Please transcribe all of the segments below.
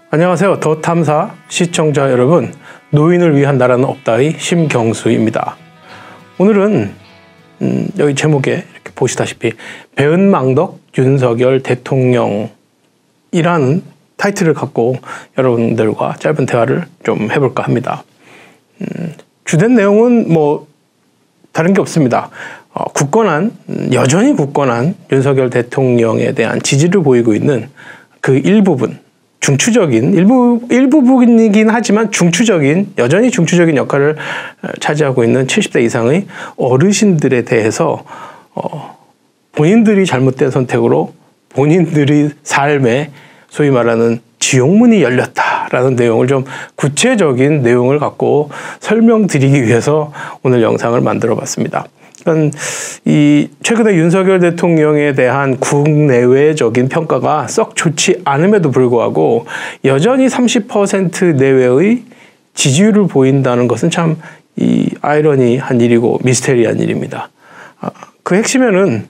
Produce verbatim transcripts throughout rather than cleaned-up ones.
안녕하세요. 더 탐사 시청자 여러분, 노인을 위한 나라는 없다의 심경수입니다. 오늘은 음, 여기 제목에 이렇게 보시다시피 배은망덕 윤석열 대통령이라는 타이틀을 갖고 여러분들과 짧은 대화를 좀 해볼까 합니다. 음, 주된 내용은 뭐 다른 게 없습니다. 어, 굳건한, 여전히 굳건한 윤석열 대통령에 대한 지지를 보이고 있는 그 일부분, 중추적인, 일부, 일부분이긴 하지만 중추적인, 여전히 중추적인 역할을 차지하고 있는 칠십 대 이상의 어르신들에 대해서 어, 본인들이 잘못된 선택으로 본인들의 삶에 소위 말하는 지옥문이 열렸다라는 내용을 좀 구체적인 내용을 갖고 설명드리기 위해서 오늘 영상을 만들어 봤습니다. 이 최근에 윤석열 대통령에 대한 국내외적인 평가가 썩 좋지 않음에도 불구하고 여전히 삼십 퍼센트 내외의 지지율을 보인다는 것은 참 이 아이러니한 일이고 미스테리한 일입니다. 그 핵심에는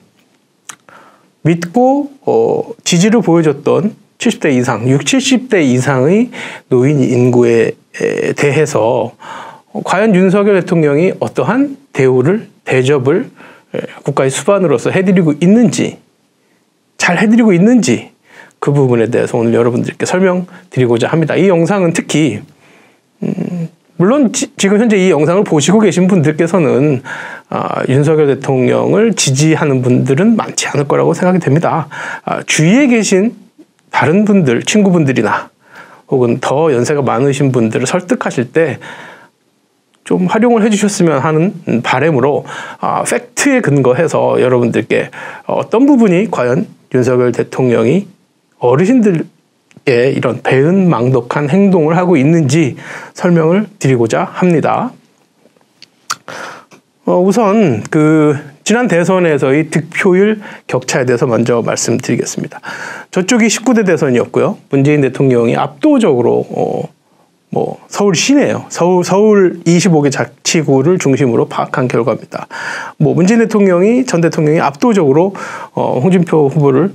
믿고 어, 지지를 보여줬던 칠십 대 이상, 육십, 칠십 대 이상의 노인 인구에 대해서 과연 윤석열 대통령이 어떠한 대우를 대접을 국가의 수반으로서 해드리고 있는지, 잘 해드리고 있는지 그 부분에 대해서 오늘 여러분들께 설명드리고자 합니다. 이 영상은 특히 음, 물론 지, 지금 현재 이 영상을 보시고 계신 분들께서는 아, 윤석열 대통령을 지지하는 분들은 많지 않을 거라고 생각이 됩니다. 아, 주위에 계신 다른 분들, 친구분들이나 혹은 더 연세가 많으신 분들을 설득하실 때 좀 활용을 해주셨으면 하는 바람으로 아, 팩트에 근거해서 여러분들께 어떤 부분이 과연 윤석열 대통령이 어르신들께 이런 배은망덕한 행동을 하고 있는지 설명을 드리고자 합니다. 어, 우선 그 지난 대선에서의 득표율 격차에 대해서 먼저 말씀드리겠습니다. 저쪽이 십구 대 대선이었고요. 문재인 대통령이 압도적으로 어, 뭐 서울 시내예요. 서울 서울 이십오 개 자치구를 중심으로 파악한 결과입니다. 뭐 문재인 대통령이 전 대통령이 압도적으로 어, 홍준표 후보를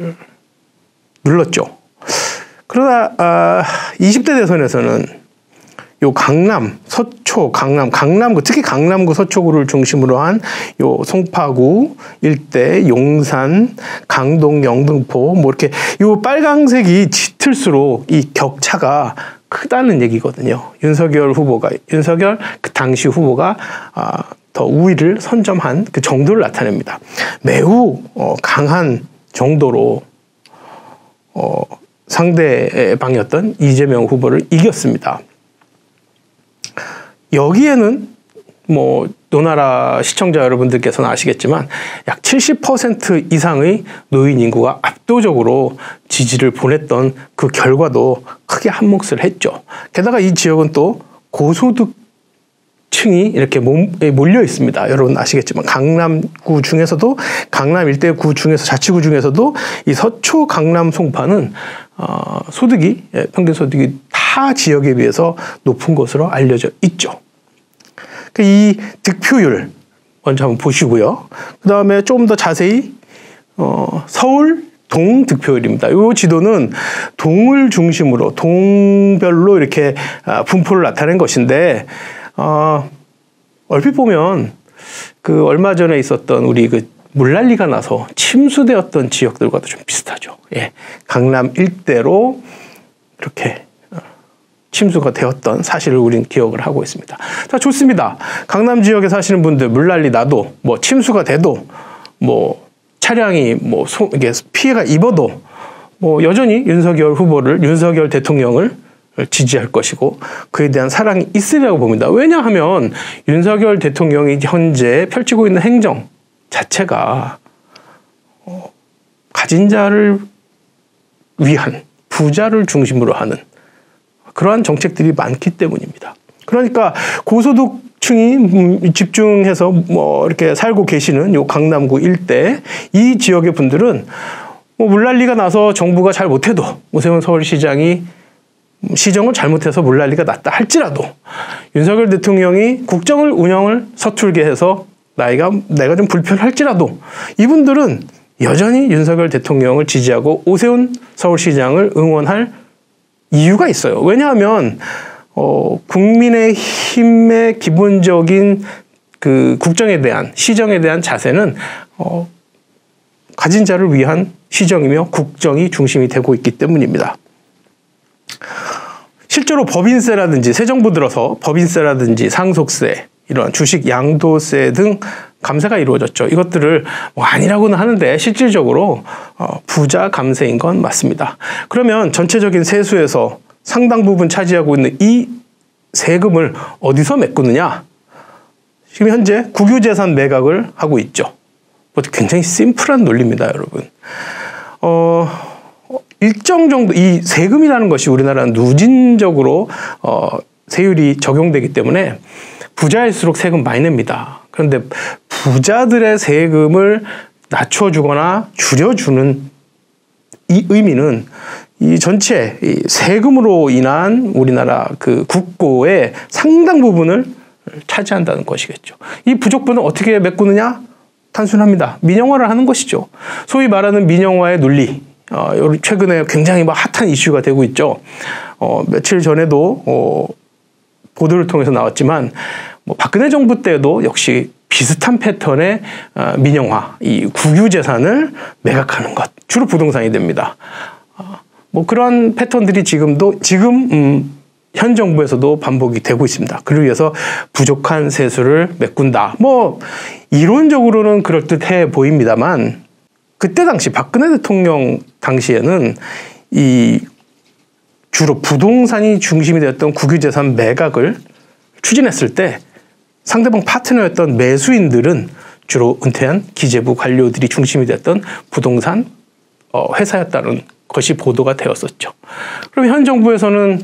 눌렀죠. 그러나 아, 이십 대 대선에서는 요 강남, 서초, 강남, 강남구, 특히 강남구, 서초구를 중심으로 한 요 송파구 일대, 용산, 강동, 영등포, 뭐 이렇게 요 빨강색이 짙을수록 이 격차가 크다는 얘기거든요. 윤석열 후보가, 윤석열 그 당시 후보가 아, 더 우위를 선점한 그 정도를 나타냅니다. 매우 어, 강한 정도로 어, 상대방이었던 이재명 후보를 이겼습니다. 여기에는 뭐 노나라 시청자 여러분들께서는 아시겠지만 약 칠십 퍼센트 이상의 노인 인구가 압도적으로 지지를 보냈던 그 결과도 크게 한몫을 했죠. 게다가 이 지역은 또 고소득층이 이렇게 몰려 있습니다. 여러분 아시겠지만 강남구 중에서도 강남 일대 구 중에서 자치구 중에서도 이 서초 강남 송파는 어, 소득이 평균 소득이 타 지역에 비해서 높은 것으로 알려져 있죠. 이 득표율 먼저 한번 보시고요. 그 다음에 조금 더 자세히 어, 서울 동 득표율입니다. 이 지도는 동을 중심으로 동별로 이렇게 분포를 나타낸 것인데 어, 얼핏 보면 그 얼마 전에 있었던 우리 그 물난리가 나서 침수되었던 지역들과도 좀 비슷하죠. 예, 강남 일대로 이렇게 침수가 되었던 사실을 우리는 기억을 하고 있습니다. 자, 좋습니다. 강남 지역에 사시는 분들 물난리 나도 뭐 침수가 돼도 뭐 차량이 뭐 소, 이게 피해가 입어도 뭐 여전히 윤석열 후보를 윤석열 대통령을 지지할 것이고 그에 대한 사랑이 있으리라고 봅니다. 왜냐하면 윤석열 대통령이 현재 펼치고 있는 행정 자체가 어, 가진 자를 위한 부자를 중심으로 하는 그러한 정책들이 많기 때문입니다. 그러니까 고소득층이 집중해서 뭐 이렇게 살고 계시는 요 강남구 일대 이 지역의 분들은 뭐 물난리가 나서 정부가 잘 못해도 오세훈 서울시장이 시정을 잘못해서 물난리가 났다 할지라도 윤석열 대통령이 국정을 운영을 서툴게 해서 나이가 내가 좀 불편할지라도 이분들은 여전히 윤석열 대통령을 지지하고 오세훈 서울시장을 응원할 이유가 있어요. 왜냐하면 어, 국민의힘의 기본적인 그 국정에 대한 시정에 대한 자세는 어, 가진 자를 위한 시정이며 국정이 중심이 되고 있기 때문입니다. 실제로 법인세라든지 새 정부 들어서 법인세라든지 상속세, 이런 주식 양도세 등 감세가 이루어졌죠. 이것들을 뭐 아니라고는 하는데 실질적으로 어, 부자 감세인 건 맞습니다. 그러면 전체적인 세수에서 상당 부분 차지하고 있는 이 세금을 어디서 메꾸느냐? 지금 현재 국유재산 매각을 하고 있죠. 굉장히 심플한 논리입니다, 여러분. 어, 일정 정도 이 세금이라는 것이 우리나라는 누진적으로 어, 세율이 적용되기 때문에 부자일수록 세금 많이 냅니다. 그런데 부자들의 세금을 낮춰주거나 줄여주는 이 의미는 이 전체 이 세금으로 인한 우리나라 그 국고의 상당 부분을 차지한다는 것이겠죠. 이 부족분은 어떻게 메꾸느냐? 단순합니다. 민영화를 하는 것이죠. 소위 말하는 민영화의 논리. 어, 최근에 굉장히 막 핫한 이슈가 되고 있죠. 어, 며칠 전에도 어, 보도를 통해서 나왔지만 뭐 박근혜 정부 때도 역시 비슷한 패턴의 어, 민영화, 이 국유재산을 매각하는 것, 주로 부동산이 됩니다. 어, 뭐 그러한 패턴들이 지금도 지금 음, 현 정부에서도 반복이 되고 있습니다. 그를 위해서 부족한 세수를 메꾼다. 뭐 이론적으로는 그럴듯해 보입니다만 그때 당시 박근혜 대통령 당시에는 이 주로 부동산이 중심이 되었던 국유재산 매각을 추진했을 때 상대방 파트너였던 매수인들은 주로 은퇴한 기재부 관료들이 중심이 됐던 부동산 회사였다는 것이 보도가 되었었죠. 그럼 현 정부에서는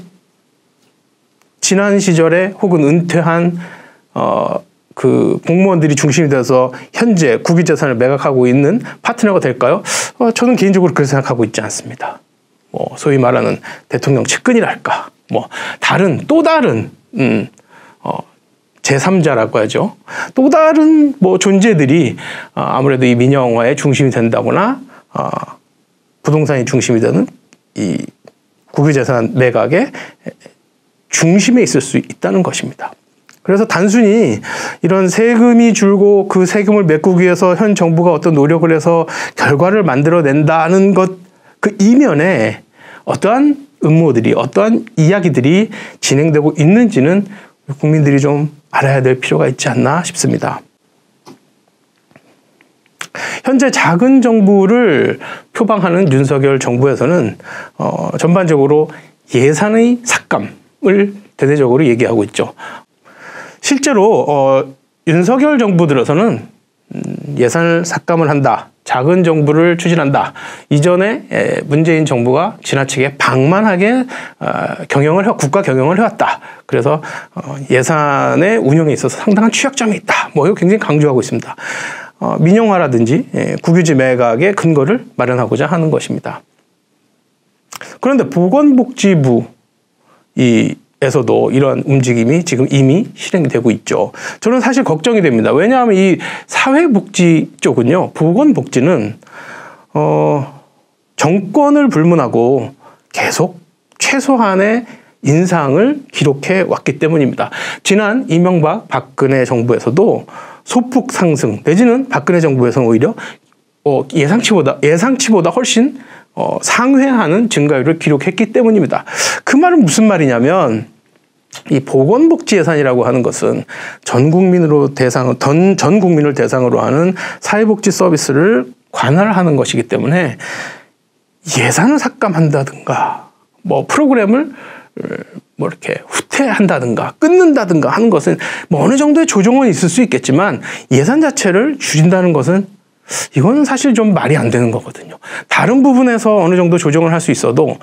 지난 시절에 혹은 은퇴한 어, 그 공무원들이 중심이 돼서 현재 국유재산을 매각하고 있는 파트너가 될까요? 어, 저는 개인적으로 그렇게 생각하고 있지 않습니다. 뭐 소위 말하는 대통령 측근이랄까, 뭐 다른 또 다른 음, 어, 제삼자라고 하죠. 또 다른 뭐 존재들이 어, 아무래도 이 민영화의 중심이 된다거나 어, 부동산이 중심이 되는 이 국유재산 매각의 중심에 있을 수 있다는 것입니다. 그래서 단순히 이런 세금이 줄고 그 세금을 메꾸기 위해서 현 정부가 어떤 노력을 해서 결과를 만들어낸다는 것, 그 이면에 어떠한 음모들이, 어떠한 이야기들이 진행되고 있는지는 국민들이 좀 알아야 될 필요가 있지 않나 싶습니다. 현재 작은 정부를 표방하는 윤석열 정부에서는 어, 전반적으로 예산의 삭감을 대대적으로 얘기하고 있죠. 실제로 어, 윤석열 정부 들어서는 음, 예산을 삭감을 한다. 작은 정부를 추진한다. 이전에 에, 문재인 정부가 지나치게 방만하게 어, 경영을 해, 국가 경영을 해왔다. 그래서 어, 예산의 운영에 있어서 상당한 취약점이 있다. 뭐 이거 굉장히 강조하고 있습니다. 어, 민영화라든지 예, 국유지 매각의 근거를 마련하고자 하는 것입니다. 그런데 보건복지부 이 에서도 이러한 움직임이 지금 이미 실행이 되고 있죠. 저는 사실 걱정이 됩니다. 왜냐하면 이 사회복지 쪽은요, 보건복지는 어, 정권을 불문하고 계속 최소한의 인상을 기록해 왔기 때문입니다. 지난 이명박 박근혜 정부에서도 소폭 상승 내지는 박근혜 정부에서는 오히려 어, 예상치보다 예상치보다 훨씬 어, 상회하는 증가율을 기록했기 때문입니다. 그 말은 무슨 말이냐면 이 보건복지 예산이라고 하는 것은 전 국민으로 대상, 전, 전 국민을 대상으로 하는 사회복지 서비스를 관할하는 것이기 때문에 예산을 삭감한다든가 뭐 프로그램을 뭐 이렇게 후퇴한다든가 끊는다든가 하는 것은 뭐 어느 정도의 조정은 있을 수 있겠지만 예산 자체를 줄인다는 것은 이건 사실 좀 말이 안 되는 거거든요. 다른 부분에서 어느 정도 조정을 할 수 있어도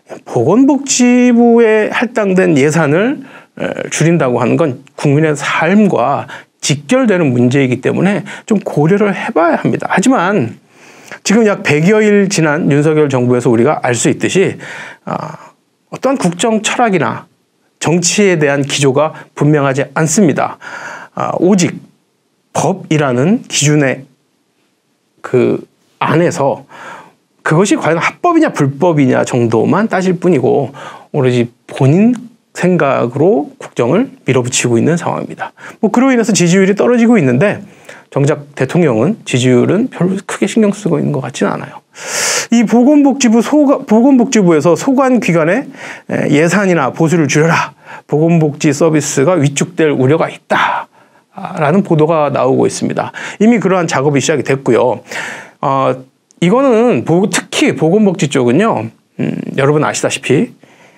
보건복지부에 할당된 예산을 줄인다고 하는 건 국민의 삶과 직결되는 문제이기 때문에 좀 고려를 해봐야 합니다. 하지만 지금 약 백여일 지난 윤석열 정부에서 우리가 알 수 있듯이 어떠한 국정 철학이나 정치에 대한 기조가 분명하지 않습니다. 오직 법이라는 기준에 그 안에서 그것이 과연 합법이냐 불법이냐 정도만 따질 뿐이고 오로지 본인 생각으로 국정을 밀어붙이고 있는 상황입니다. 뭐 그로 인해서 지지율이 떨어지고 있는데 정작 대통령은 지지율은 별로 크게 신경 쓰고 있는 것 같지는 않아요. 이 보건복지부 소가, 보건복지부에서 소관기관의 예산이나 보수를 줄여라. 보건복지 서비스가 위축될 우려가 있다. 라는 보도가 나오고 있습니다. 이미 그러한 작업이 시작이 됐고요. 어, 이거는 특히 보건복지 쪽은요. 음, 여러분 아시다시피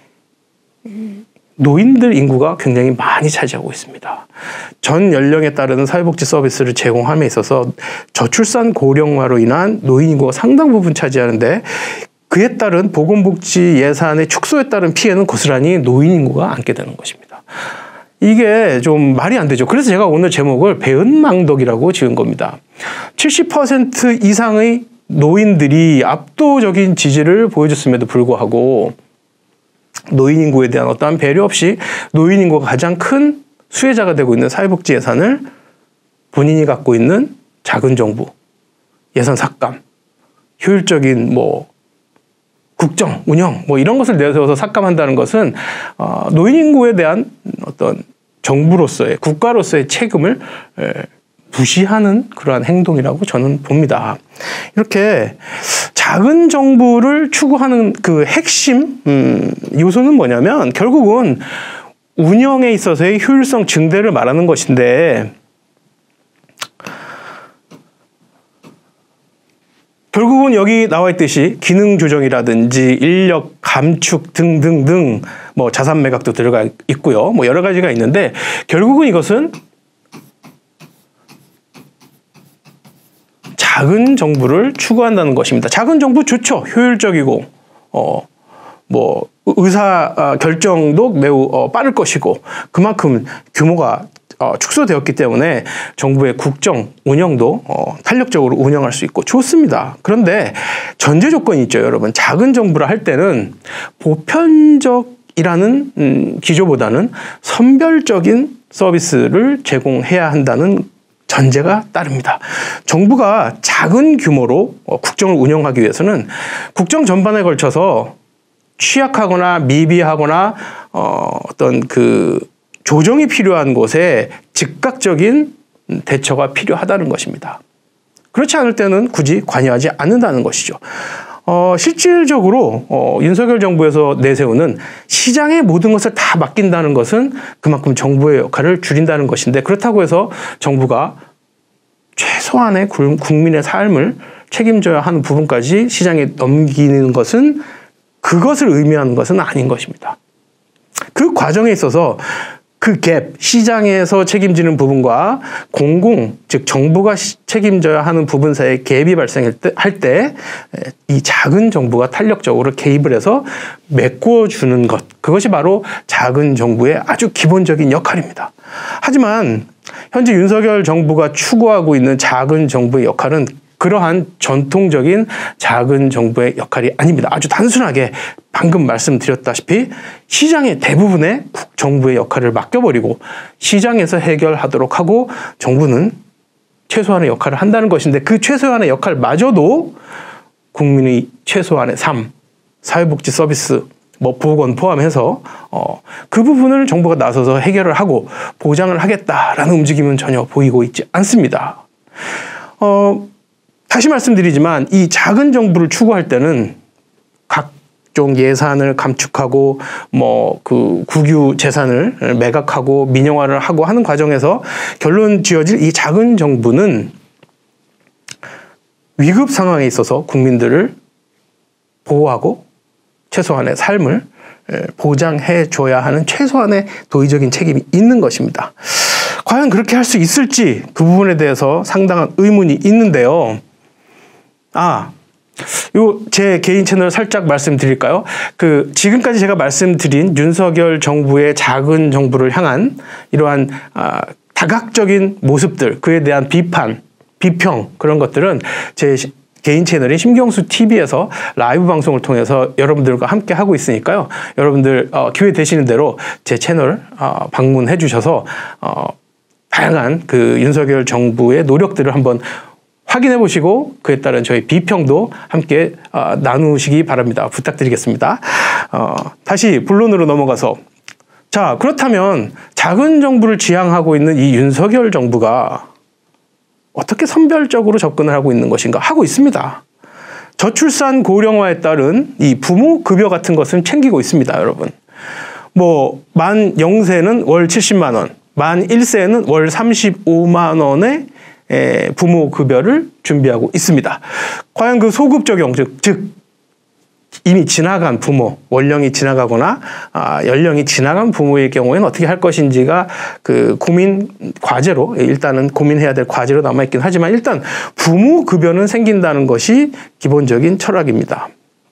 노인들 인구가 굉장히 많이 차지하고 있습니다. 전 연령에 따르는 사회복지 서비스를 제공함에 있어서 저출산 고령화로 인한 노인 인구가 상당 부분 차지하는데 그에 따른 보건복지 예산의 축소에 따른 피해는 고스란히 노인 인구가 안게 되는 것입니다. 이게 좀 말이 안 되죠. 그래서 제가 오늘 제목을 배은망덕이라고 지은 겁니다. 칠십 퍼센트 이상의 노인들이 압도적인 지지를 보여줬음에도 불구하고 노인 인구에 대한 어떠한 배려 없이 노인 인구가 가장 큰 수혜자가 되고 있는 사회복지 예산을 본인이 갖고 있는 작은 정부, 예산 삭감, 효율적인 뭐 국정, 운영 뭐 이런 것을 내세워서 삭감한다는 것은 어, 노인 인구에 대한 어떤 정부로서의 국가로서의 책임을 에, 무시하는 그러한 행동이라고 저는 봅니다. 이렇게 작은 정부를 추구하는 그 핵심 음, 요소는 뭐냐면 결국은 운영에 있어서의 효율성 증대를 말하는 것인데 결국은 여기 나와 있듯이 기능 조정이라든지 인력 감축 등등등 뭐 자산 매각도 들어가 있고요. 뭐 여러 가지가 있는데 결국은 이것은 작은 정부를 추구한다는 것입니다. 작은 정부 좋죠. 효율적이고 어 뭐 의사 결정도 매우 어, 빠를 것이고 그만큼 규모가 어, 축소되었기 때문에 정부의 국정 운영도 어, 탄력적으로 운영할 수 있고 좋습니다. 그런데 전제 조건이 있죠, 여러분. 작은 정부를 할 때는 보편적이라는 음, 기조보다는 선별적인 서비스를 제공해야 한다는 전제가 따릅니다. 정부가 작은 규모로 어, 국정을 운영하기 위해서는 국정 전반에 걸쳐서 취약하거나 미비하거나 어, 어떤 그 조정이 필요한 곳에 즉각적인 대처가 필요하다는 것입니다. 그렇지 않을 때는 굳이 관여하지 않는다는 것이죠. 어, 실질적으로 어, 윤석열 정부에서 내세우는 시장의 모든 것을 다 맡긴다는 것은 그만큼 정부의 역할을 줄인다는 것인데 그렇다고 해서 정부가 최소한의 국민의 삶을 책임져야 하는 부분까지 시장에 넘기는 것은 그것을 의미하는 것은 아닌 것입니다. 그 과정에 있어서 그 갭, 시장에서 책임지는 부분과 공공, 즉 정부가 책임져야 하는 부분 사이에 갭이 발생할 때, 할 때 이 작은 정부가 탄력적으로 개입을 해서 메꿔주는 것, 그것이 바로 작은 정부의 아주 기본적인 역할입니다. 하지만 현재 윤석열 정부가 추구하고 있는 작은 정부의 역할은 그러한 전통적인 작은 정부의 역할이 아닙니다. 아주 단순하게 방금 말씀드렸다시피 시장의 대부분의 정부의 역할을 맡겨버리고 시장에서 해결하도록 하고 정부는 최소한의 역할을 한다는 것인데 그 최소한의 역할마저도 국민의 최소한의 삶, 사회복지 서비스, 뭐 보건 포함해서 어, 그 부분을 정부가 나서서 해결을 하고 보장을 하겠다라는 움직임은 전혀 보이고 있지 않습니다. 어, 다시 말씀드리지만 이 작은 정부를 추구할 때는 각종 예산을 감축하고 뭐 그 국유 재산을 매각하고 민영화를 하고 하는 과정에서 결론 지어질 이 작은 정부는 위급 상황에 있어서 국민들을 보호하고 최소한의 삶을 보장해 줘야 하는 최소한의 도의적인 책임이 있는 것입니다. 과연 그렇게 할 수 있을지 그 부분에 대해서 상당한 의문이 있는데요. 아, 요 제 개인 채널 살짝 말씀드릴까요? 그 지금까지 제가 말씀드린 윤석열 정부의 작은 정부를 향한 이러한 아, 다각적인 모습들, 그에 대한 비판, 비평 그런 것들은 제 개인 채널인 심경수 티비에서 라이브 방송을 통해서 여러분들과 함께 하고 있으니까요. 여러분들 어, 기회 되시는 대로 제 채널 어, 방문해 주셔서 어, 다양한 그 윤석열 정부의 노력들을 한번 확인해 보시고 그에 따른 저희 비평도 함께 어, 나누시기 바랍니다. 부탁드리겠습니다. 어, 다시 본론으로 넘어가서 자, 그렇다면 작은 정부를 지향하고 있는 이 윤석열 정부가 어떻게 선별적으로 접근을 하고 있는 것인가? 하고 있습니다. 저출산 고령화에 따른 이 부모급여 같은 것은 챙기고 있습니다, 여러분. 뭐, 만 영 세는 월 칠십만 원, 만 일 세는 월 삼십오만 원의 부모급여를 준비하고 있습니다. 과연 그 소급 적용, 즉, 즉 이미 지나간 부모, 원령이 지나가거나 아, 연령이 지나간 부모의 경우에는 어떻게 할 것인지가 그 고민 과제로 일단은 고민해야 될 과제로 남아있긴 하지만 일단 부모급여는 생긴다는 것이 기본적인 철학입니다.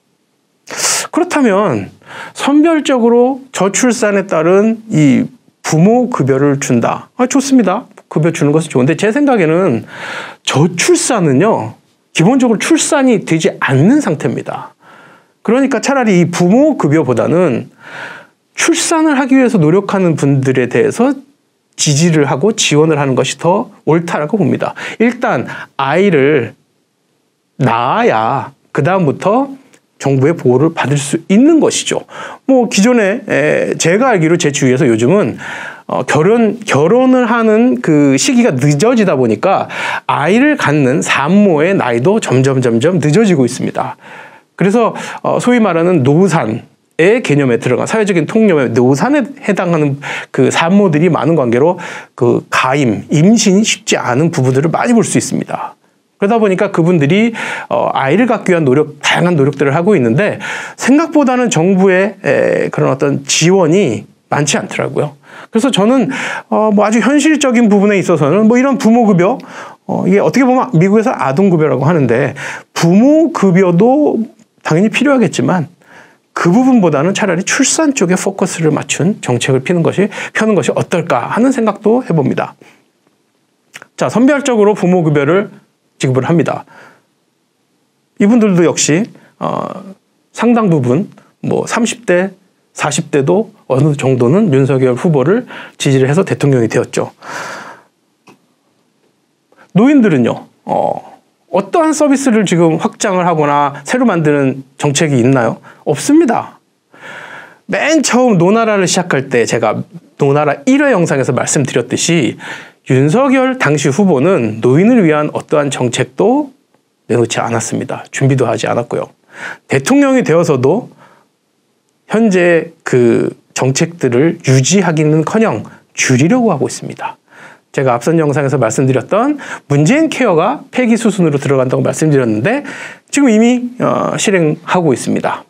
그렇다면 선별적으로 저출산에 따른 이 부모급여를 준다. 아, 좋습니다. 급여 주는 것은 좋은데 제 생각에는 저출산은요. 기본적으로 출산이 되지 않는 상태입니다. 그러니까 차라리 이 부모급여보다는 출산을 하기 위해서 노력하는 분들에 대해서 지지를 하고 지원을 하는 것이 더 옳다라고 봅니다. 일단 아이를 낳아야 그 다음부터 정부의 보호를 받을 수 있는 것이죠. 뭐 기존에 에, 제가 알기로 제 주위에서 요즘은 어, 결혼 결혼을 하는 그 시기가 늦어지다 보니까 아이를 갖는 산모의 나이도 점점 점점 늦어지고 있습니다. 그래서 어, 소위 말하는 노산의 개념에 들어간 사회적인 통념에 노산에 해당하는 그 산모들이 많은 관계로 그 가임, 임신이 쉽지 않은 부부들을 많이 볼 수 있습니다. 그러다 보니까 그분들이 어, 아이를 갖기 위한 노력, 다양한 노력들을 하고 있는데 생각보다는 정부의 에, 그런 어떤 지원이 많지 않더라고요. 그래서 저는 어, 뭐 아주 현실적인 부분에 있어서는 뭐 이런 부모급여, 어, 이게 어떻게 보면 미국에서 아동급여라고 하는데 부모급여도 당연히 필요하겠지만 그 부분보다는 차라리 출산 쪽에 포커스를 맞춘 정책을 피는 것이, 펴는 것이 어떨까 하는 생각도 해봅니다. 자, 선별적으로 부모급여를 지급을 합니다. 이분들도 역시 어, 상당 부분 뭐 삼십 대, 사십 대도 어느 정도는 윤석열 후보를 지지를 해서 대통령이 되었죠. 노인들은요. 어, 어떠한 서비스를 지금 확장을 하거나 새로 만드는 정책이 있나요? 없습니다. 맨 처음 노나라를 시작할 때 제가 노나라 일 회 영상에서 말씀드렸듯이 윤석열 당시 후보는 노인을 위한 어떠한 정책도 내놓지 않았습니다. 준비도 하지 않았고요. 대통령이 되어서도 현재 그 정책들을 유지하기는커녕 줄이려고 하고 있습니다. 제가 앞선 영상에서 말씀드렸던 문재인 케어가 폐기 수순으로 들어간다고 말씀드렸는데 지금 이미 어, 실행하고 있습니다.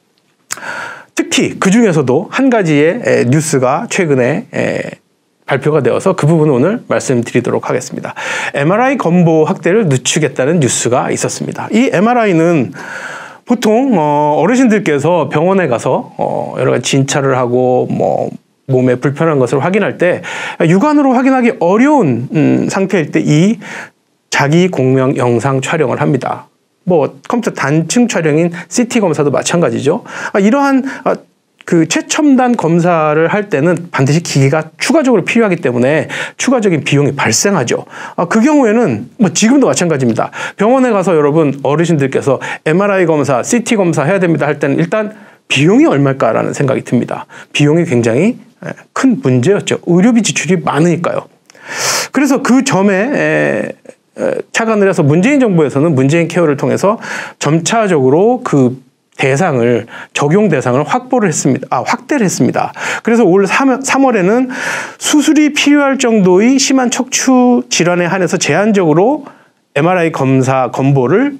특히 그 중에서도 한 가지의 에, 뉴스가 최근에 에, 발표가 되어서 그 부분을 오늘 말씀드리도록 하겠습니다. 엠알아이 건보 확대를 늦추겠다는 뉴스가 있었습니다. 이 엠알아이는 보통 어, 어르신들께서 병원에 가서 어, 여러 가지 진찰을 하고 뭐 몸에 불편한 것을 확인할 때 육안으로 확인하기 어려운 음, 상태일 때 이 자기 공명 영상 촬영을 합니다. 뭐 컴퓨터 단층 촬영인 씨티 검사도 마찬가지죠. 아, 이러한 아, 그 최첨단 검사를 할 때는 반드시 기계가 추가적으로 필요하기 때문에 추가적인 비용이 발생하죠. 아, 그 경우에는 뭐 지금도 마찬가지입니다. 병원에 가서 여러분 어르신들께서 엠알아이 검사, 씨티 검사 해야 됩니다 할 때는 일단 비용이 얼마일까라는 생각이 듭니다. 비용이 굉장히 큰 문제였죠. 의료비 지출이 많으니까요. 그래서 그 점에 착안을 해서 문재인 정부에서는 문재인 케어를 통해서 점차적으로 그 대상을, 적용 대상을 확보를 했습니다. 아, 확대를 했습니다. 그래서 올 삼월에는 수술이 필요할 정도의 심한 척추 질환에 한해서 제한적으로 엠알아이 검사 건보를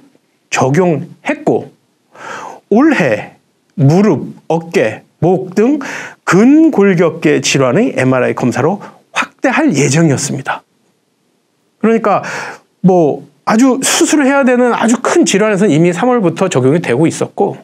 적용했고, 올해 무릎, 어깨, 목 등 근골격계 질환의 엠알아이 검사로 확대할 예정이었습니다. 그러니까 뭐 아주 수술을 해야 되는 아주 큰 질환에서는 이미 삼월부터 적용이 되고 있었고,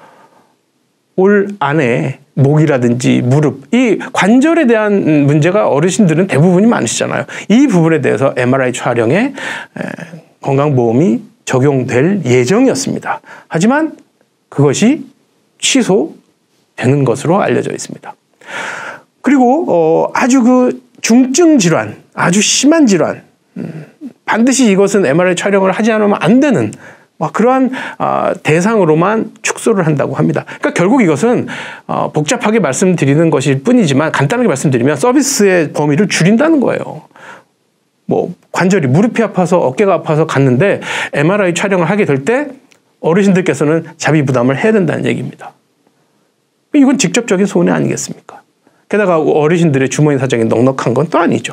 올 안에 목이라든지 무릎, 이 관절에 대한 문제가 어르신들은 대부분이 많으시잖아요. 이 부분에 대해서 엠알아이 촬영에 건강보험이 적용될 예정이었습니다. 하지만 그것이 취소되는 것으로 알려져 있습니다. 그리고 어, 아주 그 중증 질환, 아주 심한 질환, 음, 반드시 이것은 엠알아이 촬영을 하지 않으면 안 되는 그러한 대상으로만 축소를 한다고 합니다. 그러니까 결국 이것은 복잡하게 말씀드리는 것일 뿐이지만 간단하게 말씀드리면 서비스의 범위를 줄인다는 거예요. 뭐 관절이 무릎이 아파서 어깨가 아파서 갔는데 엠알아이 촬영을 하게 될 때 어르신들께서는 자비 부담을 해야 된다는 얘기입니다. 이건 직접적인 손해 아니겠습니까? 게다가 어르신들의 주머니 사정이 넉넉한 건 또 아니죠.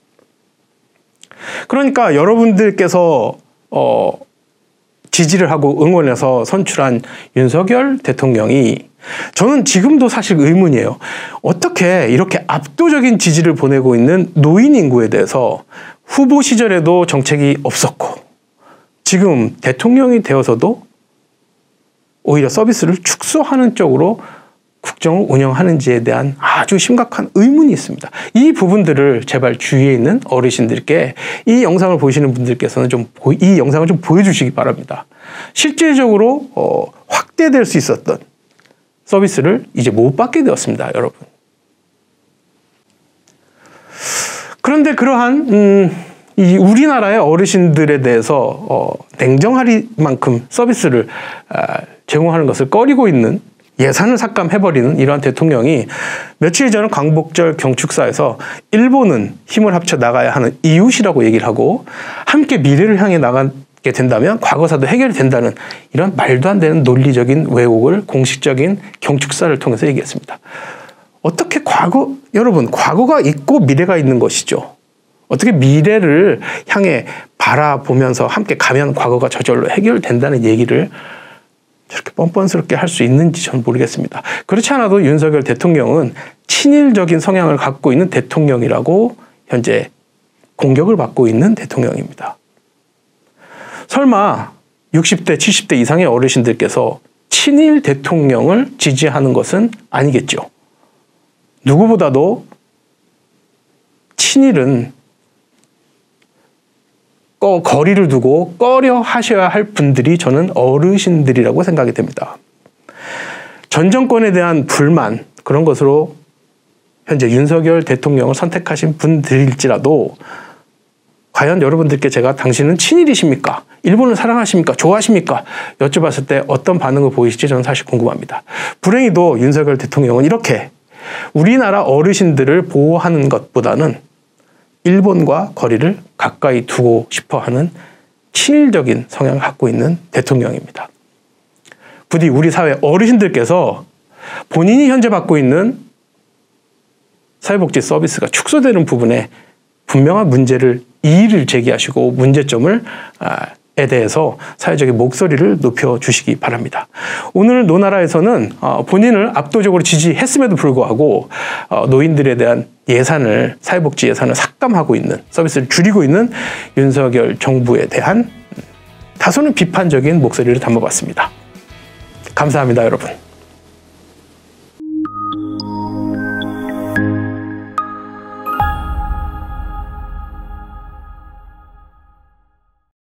그러니까 여러분들께서 어, 지지를 하고 응원해서 선출한 윤석열 대통령이 저는 지금도 사실 의문이에요. 어떻게 이렇게 압도적인 지지를 보내고 있는 노인 인구에 대해서 후보 시절에도 정책이 없었고 지금 대통령이 되어서도 오히려 서비스를 축소하는 쪽으로 국정을 운영하는지에 대한 아주 심각한 의문이 있습니다. 이 부분들을 제발 주위에 있는 어르신들께 이 영상을 보시는 분들께서는 좀 이 영상을 좀 보여주시기 바랍니다. 실질적으로 어, 확대될 수 있었던 서비스를 이제 못 받게 되었습니다, 여러분. 그런데 그러한 음, 이 우리나라의 어르신들에 대해서 어, 냉정할 만큼 서비스를 아, 제공하는 것을 꺼리고 있는 예산을 삭감해버리는 이러한 대통령이 며칠 전 광복절 경축사에서 일본은 힘을 합쳐 나가야 하는 이웃이라고 얘기를 하고 함께 미래를 향해 나가게 된다면 과거사도 해결이 된다는 이런 말도 안 되는 논리적인 왜곡을 공식적인 경축사를 통해서 얘기했습니다. 어떻게 과거, 여러분 과거가 있고 미래가 있는 것이죠. 어떻게 미래를 향해 바라보면서 함께 가면 과거가 저절로 해결된다는 얘기를 저렇게 뻔뻔스럽게 할 수 있는지 전 모르겠습니다. 그렇지 않아도 윤석열 대통령은 친일적인 성향을 갖고 있는 대통령이라고 현재 공격을 받고 있는 대통령입니다. 설마 육십 대, 칠십 대 이상의 어르신들께서 친일 대통령을 지지하는 것은 아니겠죠. 누구보다도 친일은 꺼, 거리를 두고 꺼려 하셔야 할 분들이 저는 어르신들이라고 생각이 됩니다. 전 정권에 대한 불만 그런 것으로 현재 윤석열 대통령을 선택하신 분들일지라도 과연 여러분들께 제가 당신은 친일이십니까? 일본을 사랑하십니까? 좋아하십니까? 여쭤봤을 때 어떤 반응을 보이실지 저는 사실 궁금합니다. 불행히도 윤석열 대통령은 이렇게 우리나라 어르신들을 보호하는 것보다는 일본과 거리를 가까이 두고 싶어하는 친일적인 성향을 갖고 있는 대통령입니다. 부디 우리 사회 어르신들께서 본인이 현재 받고 있는 사회복지 서비스가 축소되는 부분에 분명한 문제를 이의를 제기하시고 문제점을 에 대해서 사회적인 목소리를 높여주시기 바랍니다. 오늘 노나라에서는 본인을 압도적으로 지지했음에도 불구하고 노인들에 대한 예산을 사회복지 예산을 삭감하고 있는 서비스를 줄이고 있는 윤석열 정부에 대한 다소는 비판적인 목소리를 담아봤습니다. 감사합니다, 여러분.